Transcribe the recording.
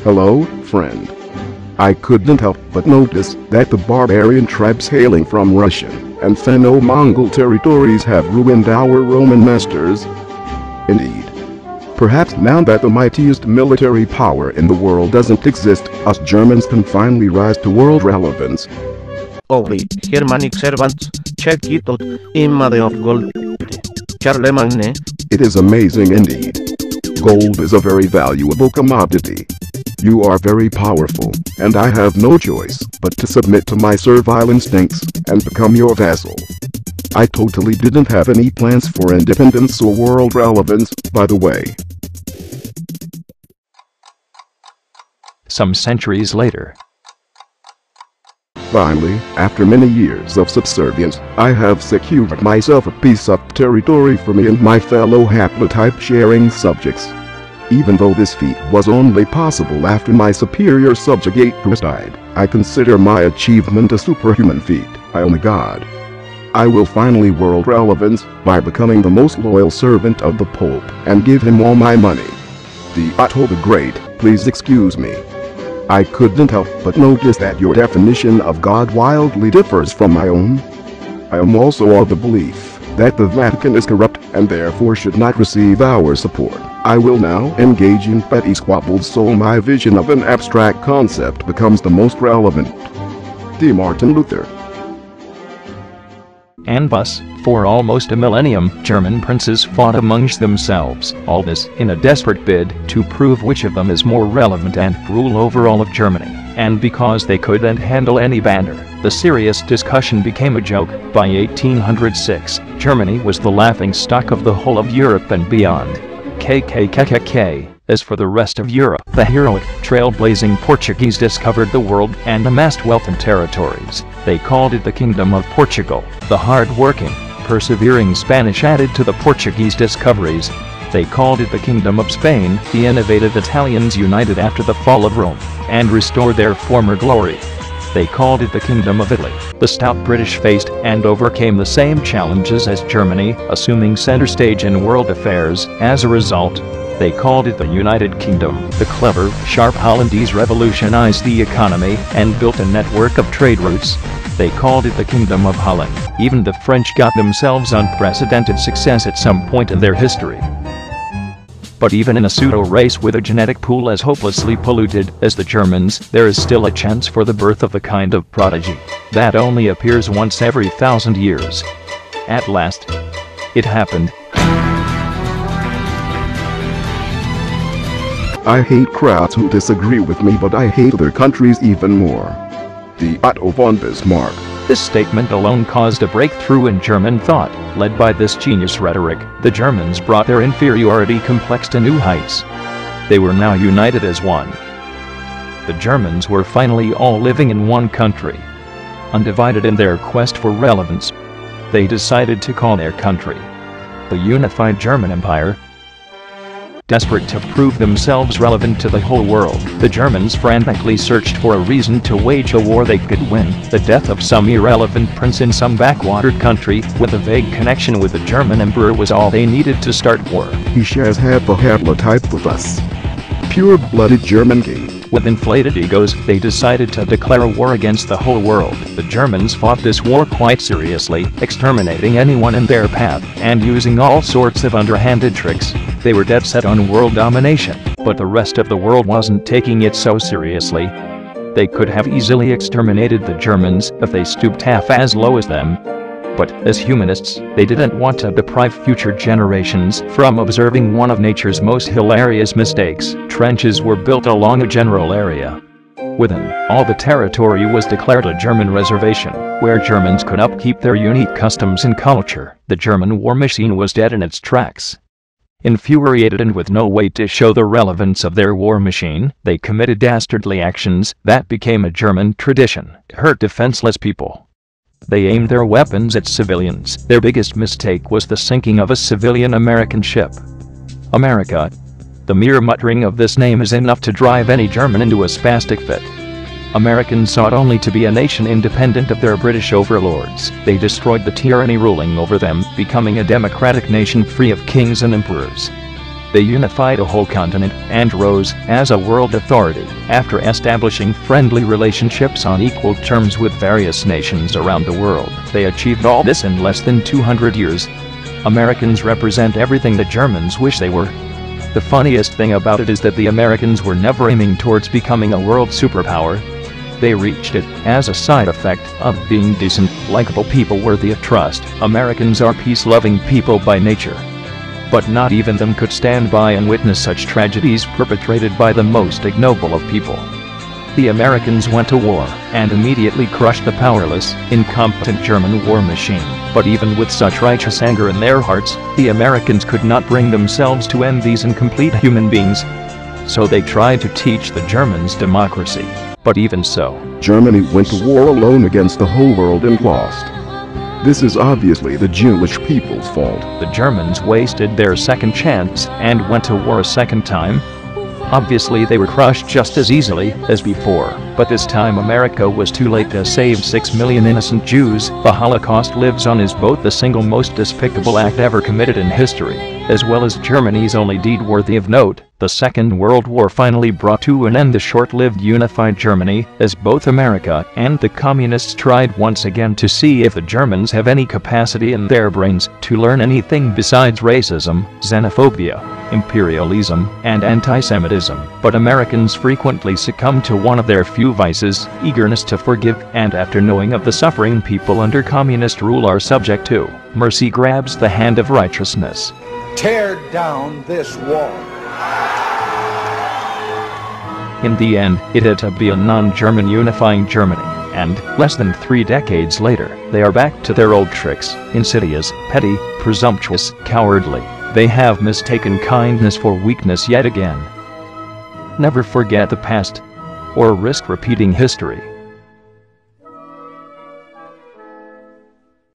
Hello, friend. I couldn't help but notice that the barbarian tribes hailing from Russian and Finno-Mongol territories have ruined our Roman masters. Indeed. Perhaps now that the mightiest military power in the world doesn't exist, us Germans can finally rise to world relevance. Holy Germanic servants, check it out, Imade of gold. Charlemagne. It is amazing indeed. Gold is a very valuable commodity. You are very powerful, and I have no choice but to submit to my servile instincts and become your vassal. I totally didn't have any plans for independence or world relevance, by the way. Some centuries later. Finally, after many years of subservience, I have secured myself a piece of territory for me and my fellow haplotype-sharing subjects. Even though this feat was only possible after my superior subjugate died, I consider my achievement a superhuman feat. I am a god. I will finally world relevance by becoming the most loyal servant of the Pope and give him all my money. The Otto the Great, please excuse me. I couldn't help but notice that your definition of God wildly differs from my own. I am also of the belief that the Vatican is corrupt and therefore should not receive our support. I will now engage in petty squabbles so my vision of an abstract concept becomes the most relevant. Dear Martin Luther. And thus, for almost a millennium, German princes fought amongst themselves, all this in a desperate bid to prove which of them is more relevant and rule over all of Germany. And because they couldn't handle any banter, the serious discussion became a joke. By 1806, Germany was the laughingstock of the whole of Europe and beyond. KKKKK. As for the rest of Europe, the heroic, trailblazing Portuguese discovered the world and amassed wealth and territories. They called it the Kingdom of Portugal. The hard-working, persevering Spanish added to the Portuguese discoveries. They called it the Kingdom of Spain. The innovative Italians united after the fall of Rome and restored their former glory. They called it the Kingdom of Italy. The stout British faced and overcame the same challenges as Germany, assuming center stage in world affairs. As a result, they called it the United Kingdom. The clever, sharp Hollandese revolutionized the economy and built a network of trade routes. They called it the Kingdom of Holland. Even the French got themselves unprecedented success at some point in their history. But even in a pseudo-race with a genetic pool as hopelessly polluted as the Germans, there is still a chance for the birth of the kind of prodigy that only appears once every 1,000 years. At last, it happened. I hate crowds who disagree with me, but I hate other countries even more. The Otto von Bismarck. This statement alone caused a breakthrough in German thought. Led by this genius rhetoric, the Germans brought their inferiority complex to new heights. They were now united as one. The Germans were finally all living in one country. Undivided in their quest for relevance, they decided to call their country the Unified German Empire. Desperate to prove themselves relevant to the whole world, the Germans frantically searched for a reason to wage a war they could win. The death of some irrelevant prince in some backwater country with a vague connection with the German emperor was all they needed to start war. He shares half a haplotype with us. Pure-blooded German king. With inflated egos, they decided to declare a war against the whole world. The Germans fought this war quite seriously, exterminating anyone in their path, and using all sorts of underhanded tricks. They were dead set on world domination, but the rest of the world wasn't taking it so seriously. They could have easily exterminated the Germans if they stooped half as low as them. But, as humanists, they didn't want to deprive future generations from observing one of nature's most hilarious mistakes. Trenches were built along a general area. Within, all the territory was declared a German reservation, where Germans could upkeep their unique customs and culture. The German war machine was dead in its tracks. Infuriated and with no way to show the relevance of their war machine, they committed dastardly actions that became a German tradition: hurt defenseless people. They aimed their weapons at civilians. Their biggest mistake was the sinking of a civilian American ship. America. The mere muttering of this name is enough to drive any German into a spastic fit. Americans sought only to be a nation independent of their British overlords. They destroyed the tyranny ruling over them, becoming a democratic nation free of kings and emperors. They unified a whole continent and rose as a world authority after establishing friendly relationships on equal terms with various nations around the world. They achieved all this in less than 200 years. Americans represent everything the Germans wish they were. The funniest thing about it is that the Americans were never aiming towards becoming a world superpower. They reached it as a side effect of being decent, likable people worthy of trust. Americans are peace-loving people by nature. But not even them could stand by and witness such tragedies perpetrated by the most ignoble of people. The Americans went to war and immediately crushed the powerless, incompetent German war machine. But even with such righteous anger in their hearts, the Americans could not bring themselves to end these incomplete human beings. So they tried to teach the Germans democracy. But even so, Germany went to war alone against the whole world and lost. This is obviously the Jewish people's fault. The Germans wasted their second chance and went to war a second time. Obviously they were crushed just as easily as before, but this time America was too late to save 6 million innocent Jews. The Holocaust lives on as both the single most despicable act ever committed in history, as well as Germany's only deed worthy of note. The Second World War finally brought to an end the short-lived unified Germany, as both America and the communists tried once again to see if the Germans have any capacity in their brains to learn anything besides racism, xenophobia, imperialism, and anti-Semitism. But Americans frequently succumb to one of their few vices, eagerness to forgive, and after knowing of the suffering people under communist rule are subject to, mercy grabs the hand of righteousness. Tear down this wall. In the end, it had to be a non-German unifying Germany, and, less than 3 decades later, they are back to their old tricks, insidious, petty, presumptuous, cowardly. They have mistaken kindness for weakness yet again. Never forget the past, or risk repeating history.